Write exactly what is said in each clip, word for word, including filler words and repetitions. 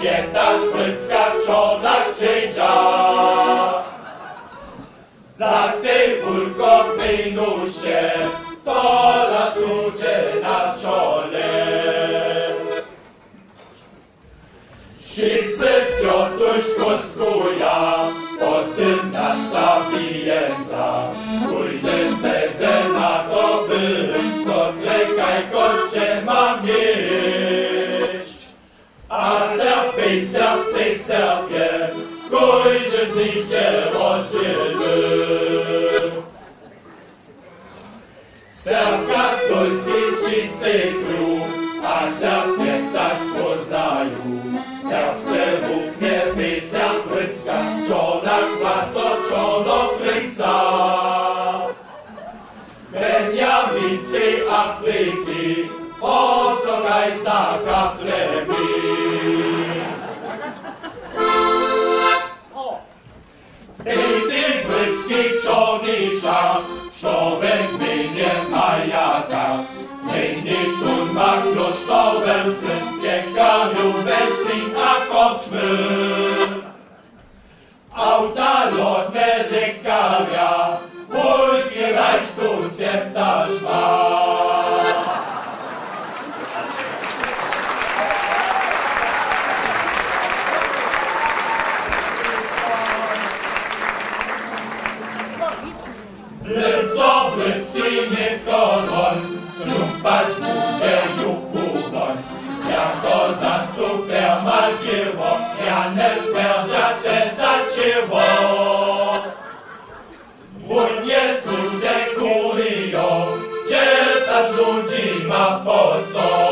pamiętasz Brycka, czonach przyjdzia. Za tej wulkownej nóżcie, to nasz ludzie na czole. Szybcy ciotuś kostkuja, pod tym nastawienca. Pójdę ceze na to być, to klekaj koście ma mieć. A serpej, sercej, serpie, pójdę z nich nie rozdzielny. Serpka Tulski z czystej krów, a serpięta z Poznaju. Serp se włóknie, by serp Brycka, czonach łatoczono kryjca. Z Beniamińskiej Afryki, o co gajsa kaflemi. Ej, ty Brycki czonisza, człowiek mnie majaka. Nejny tun ma klosztowem syn, piekariu, benzin a koczmy. Auta lotne lekarja, ulgi reichtum piętaż ma. Bryco, Brycki nie koron, lumpać budzie juchuwoń. Jako zastuper maldziewo, piane smerdziate zaciło. Wunie trude kurio, dziesięć ludzi ma po co.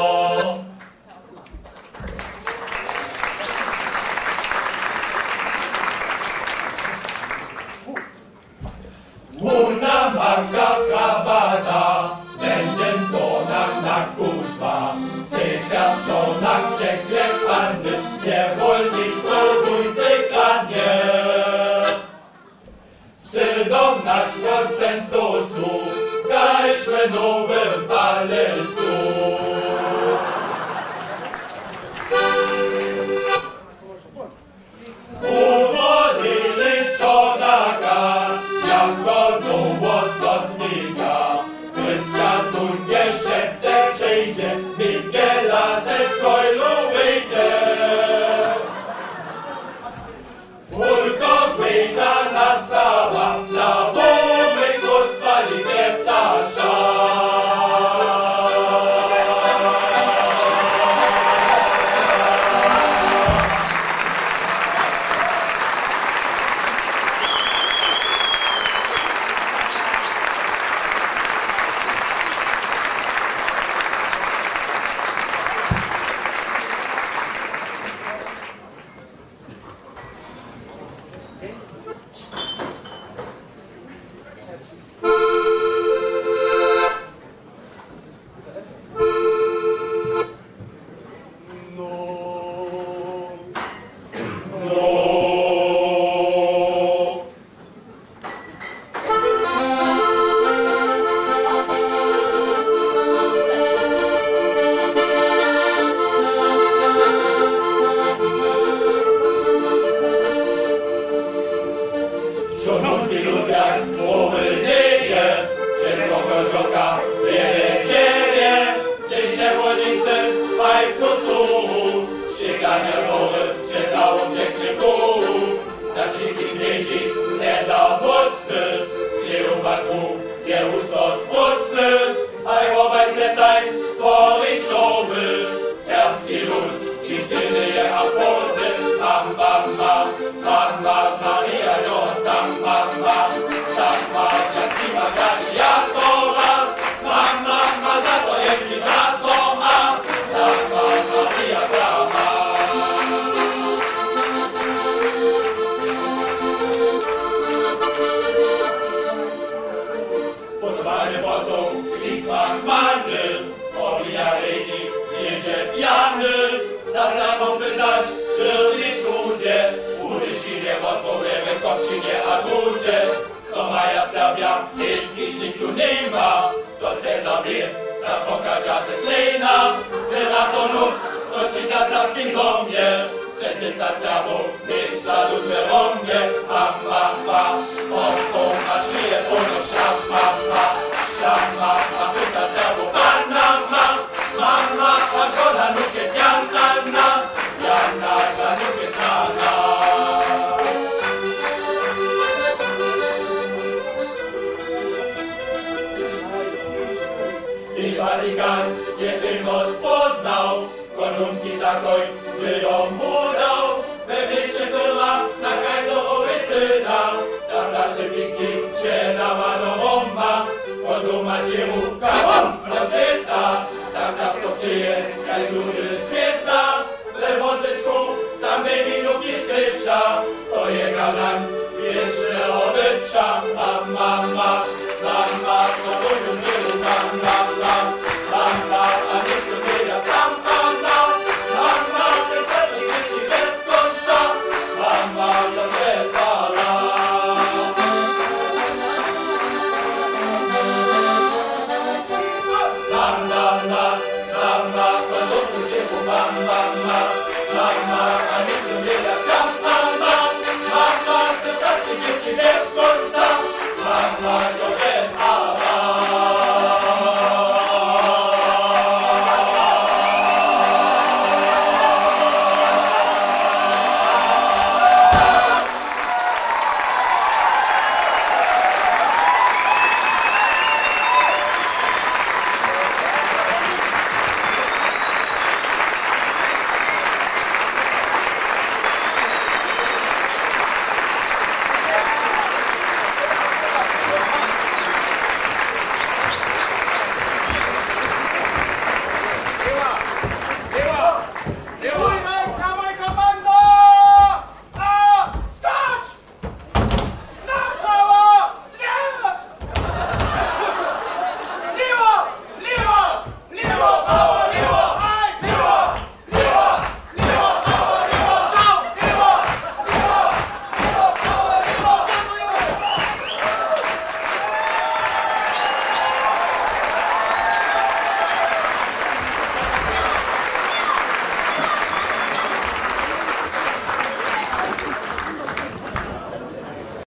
Una marka kabada, będę tonach na kuzwa. Cesar czonach przeklepany, niewolnik rozwój sykanie. Siedemnaście procent kajszwe nowym palelcu. Uzwolili czonaka, jako nowostotnika. Brycka tu nie szefte przyjdzie, Mikiela ze skojlu wyjdzie. Wulkowina nastała, na wówy goswali ptasza. toczyć na całskim domie. Cety sacjabo, mieć salutę o mnie. Ma, ma, ma, oso na szyję, ono szam, ma, ma, szam, ma, ma, pyta zjabo, Anna, ma, mama, a żona nukiec Janna, Janna, dla nukiec Anna. I szalikan je tylko spoznał, konumski zakoj by ją udał, we mieście córma na kajzowy syna, tam na stypiki się dała do bomba, poduma ciemu kabum rozbyta, tak zawsze czyje, jak żury świet.